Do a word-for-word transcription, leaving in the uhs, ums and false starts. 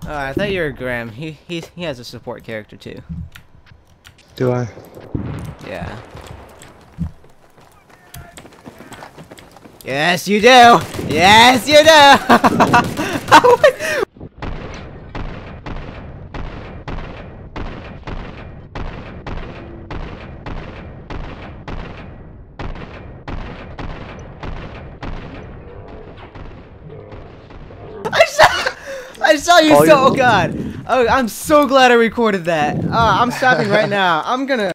Oh, I thought you were Graham. He he he has a support character too. Do I? Yeah. Yes, you do. Yes, you do. I saw, I saw you. Oh, So, you- oh god. Oh, I'm so glad I recorded that. Uh, I'm stopping right now. I'm gonna.